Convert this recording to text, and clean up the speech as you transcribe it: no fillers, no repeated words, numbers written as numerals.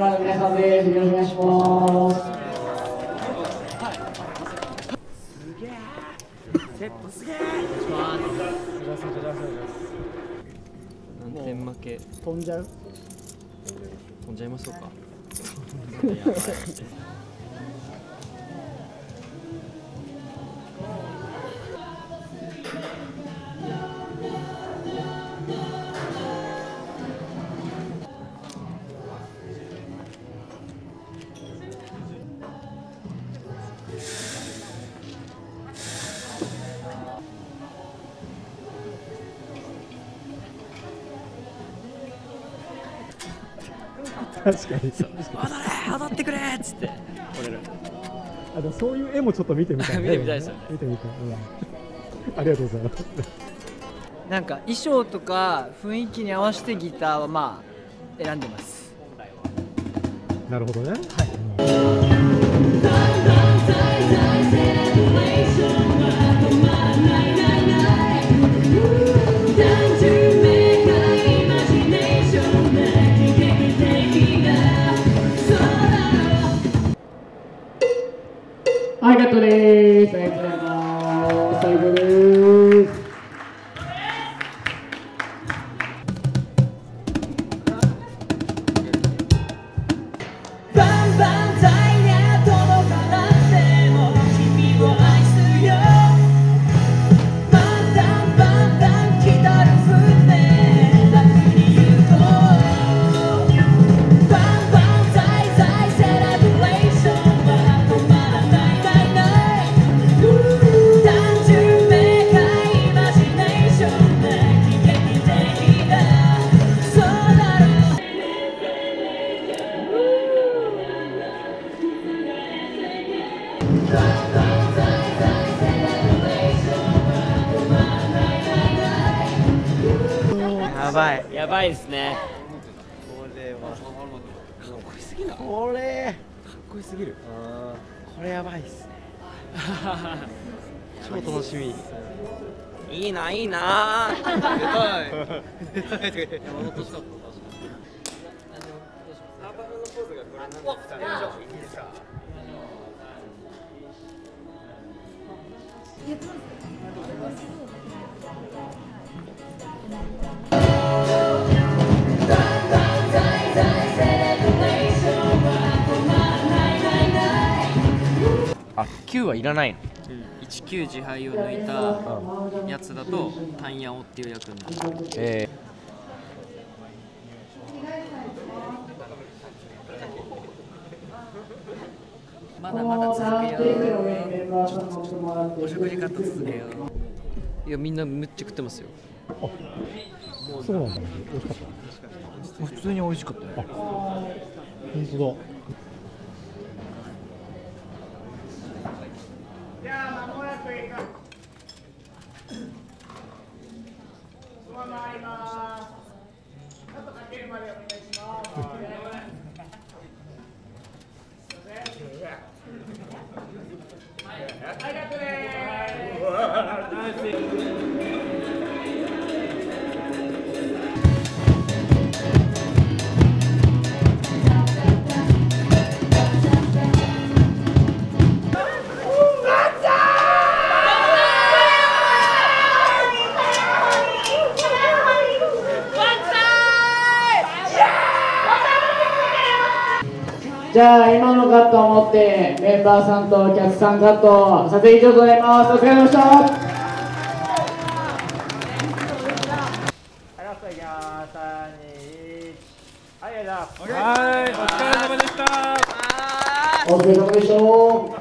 マの皆さんです。よろしくお願いします。 すげえ。セットすげえ。何点負け。 飛んじゃう。 飛んじゃいましょうか。 確かに。 踊ってくれっつって。俺ら。 あ、でもそういう絵もちょっと見てみたい、ね。 見てみたいですよね。 見てみたい。ありがとうございます。 なんか衣装とか雰囲気に合わせてギターはまあ選んでます。 なるほどね。はい。 はい、カットです。ありがとうございます。最高です。 やばい。やばいですね。これは。かっこいいすぎな。これ。かっこいいすぎる。これやばいっすね。超楽しみ。いいな、いいな。出たい。出たい。いや、戻ってしかった。サーバーのポーズがこれなんですか。やりましょう。いいですか。 あ、9はいらないの。 19自敗を抜いたやつだとタンヤオっていう役になる。まだまだ続くよ。お食事カット続けよう。いや、みんなめっちゃ食ってますよ。 そうなんだ。美味しかった。 普通に美味しかったよ。 本当だ。 じゃあ、間もなくいく。そのまま回ります。ちょっとかけるまでお願いします。ありがとうね。じゃあ今のカットを持ってメンバーさんとお客さんカット撮影以上となります。お疲れ様でした。はい、ラストいきます。3、2、1。はい、お疲れ様でした。お疲れ様でした。